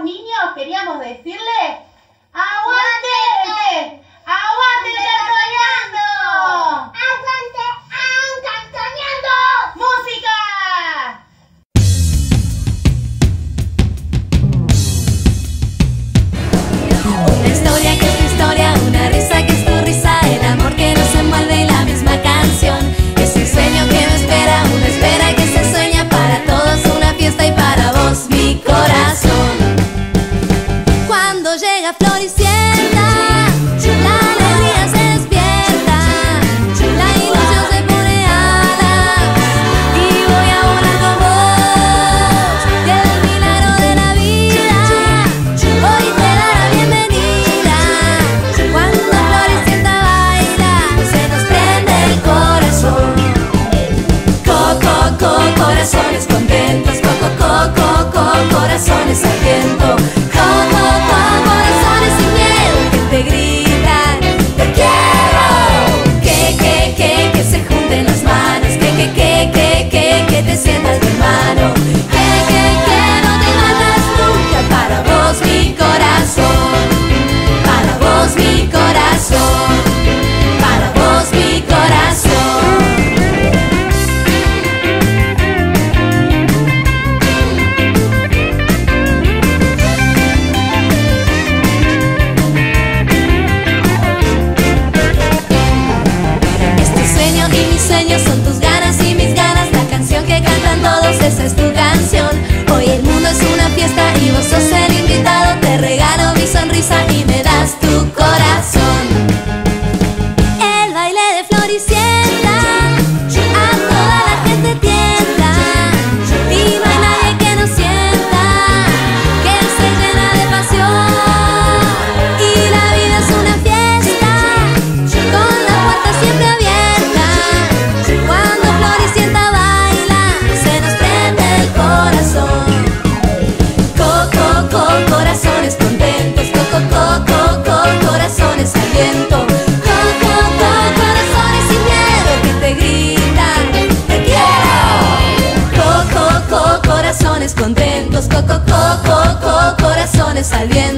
queridos niños, queríamos decirles ¡aguante! ¡Aguante Cantoneando! ¡Aguante Cantoneando! ¡Música! Una historia que es tu historia, una risa que es tu risa, el amor que nos envuelve y la misma canción. Es un sueño que me espera, una espera que se sueña, para todos una fiesta y para vos mi corazón. Cuando llega Floricienta, la alegría se despierta, la ilusión se pone alas y voy a volar con vos. Y el milagro de la vida hoy te da la bienvenida. Cuando Floricienta baila, se nos prende el corazón. Corazones contentos, corazones al viento. Corazones sin miedo que te gritan te quiero. Que se junten las manos, que te sientas mi mano. Que no te vayas nunca, para vos mi corazón. Para vos mi corazón. Para vos mi corazón. Son tus ganas y mis ganas, la canción que cantan todos, esa es tu canción. Hoy el mundo es una fiesta y vos sos el invitado. Te regalo mi sonrisa y me das tu corazón. El baile de Floricienta a toda la gente tienta, y no hay nadie que no sienta que se llena de pasión. Y la vida es una fiesta con la puerta siempre abierta. Cuando Floricienta baila, se nos prende el corazón. Corazones contentos, corazones al viento. Corazones sin miedo que te gritan te quiero. Corazones contentos, corazones al viento.